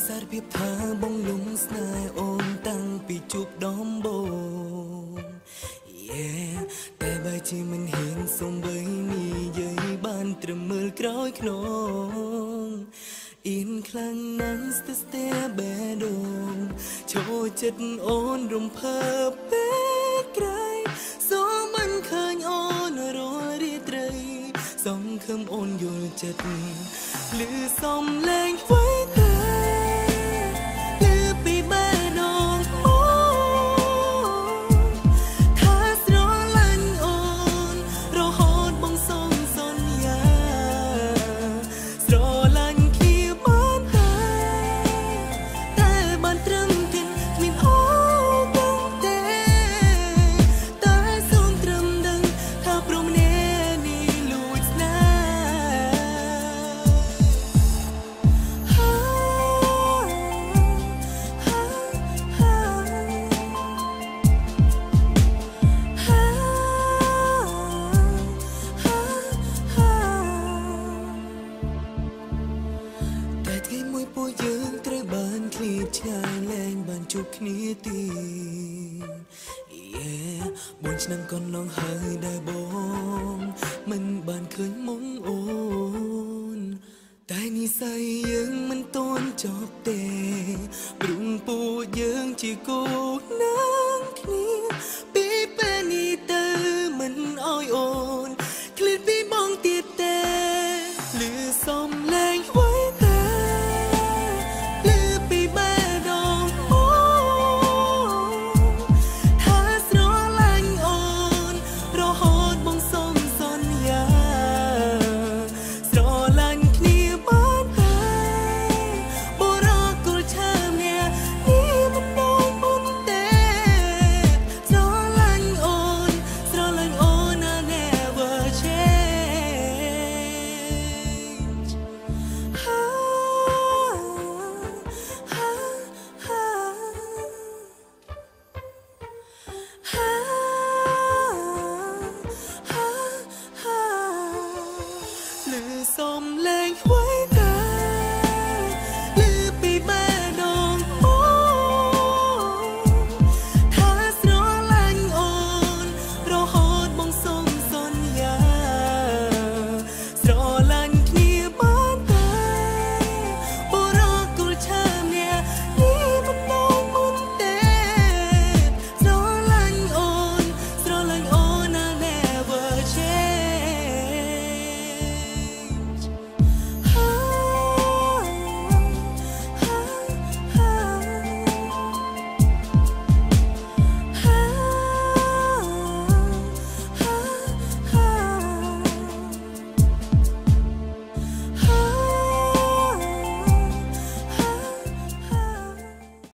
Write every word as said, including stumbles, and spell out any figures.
សារភាពថាបងលំស្នេហ៍អូនតាំងពីជួបដំបូង Yeah តែបើជាមិនហ៊ានសុំបីនិយាយបានត្រឹមមើលក្រោយខ្នងអ៊ីនខ្លាំងណាស់ស្ទើរស្ទែបែដងចូលចិត្តអូនរំភើបពេលក្រៃសូមមិនឃើញអូនរលរីត្រីសង្ឃឹមអូនយល់ចិត្តលឺសំឡេងអ្វីតែលឺពីបែដងមកថាស្រឡាញ់អូនរហូតបងសងសន្យាស្រឡាញ់គ្នាបានតែតែបានត្រឹមគិនគ្មានអូនបងទេតែសូមត្រឹមដឹងថាព្រមនេះនេះលួចស្នេហ៍ តែថ្ងៃមួយពួកយើងត្រូវបានឃ្លាតឆ្ងាយលែងបានជួបគ្នាទី Yeah បួនឆ្នាំកន្លងហើយដែលបងមិនបានឃើញមុខអូនតែនិស្ស័យយើងមិនទាន់ចប់ទេព្រោះពួកយើងជាគូនឹងគ្នាពីពេលនេះ